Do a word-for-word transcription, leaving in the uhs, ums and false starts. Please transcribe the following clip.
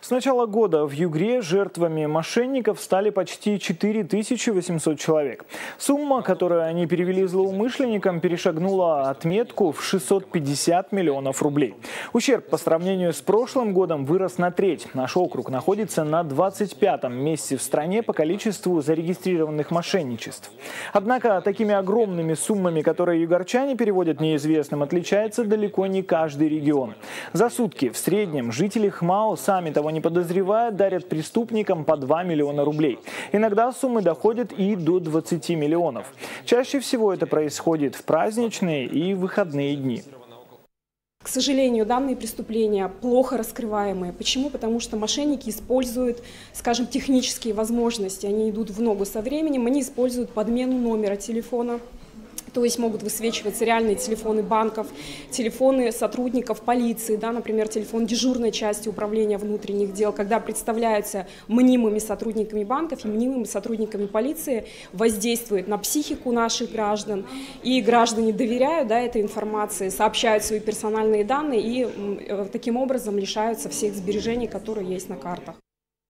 С начала года в Югре жертвами мошенников стали почти четыре тысячи восемьсот человек. Сумма, которую они перевели злоумышленникам, перешагнула отметку в шестьсот пятьдесят миллионов рублей. Ущерб по сравнению с прошлым годом вырос на треть. Наш округ находится на двадцать пятом месте в стране по количеству зарегистрированных мошенничеств. Однако такими огромными суммами, которые югорчане переводят неизвестным, отличается далеко не каждый регион. За сутки в среднем жители ХМАО, сами того не подозревая, дарят преступникам по два миллиона рублей. Иногда суммы доходят и до двадцати миллионов. Чаще всего это происходит в праздничные и выходные дни. К сожалению, данные преступления плохо раскрываемые. Почему? Потому что мошенники используют, скажем, технические возможности. Они идут в ногу со временем, они используют подмену номера телефона. То есть могут высвечиваться реальные телефоны банков, телефоны сотрудников полиции, да, например, телефон дежурной части управления внутренних дел, когда представляются мнимыми сотрудниками банков и мнимыми сотрудниками полиции, воздействует на психику наших граждан, и граждане доверяют, да, этой информации, сообщают свои персональные данные и таким образом лишаются всех сбережений, которые есть на картах.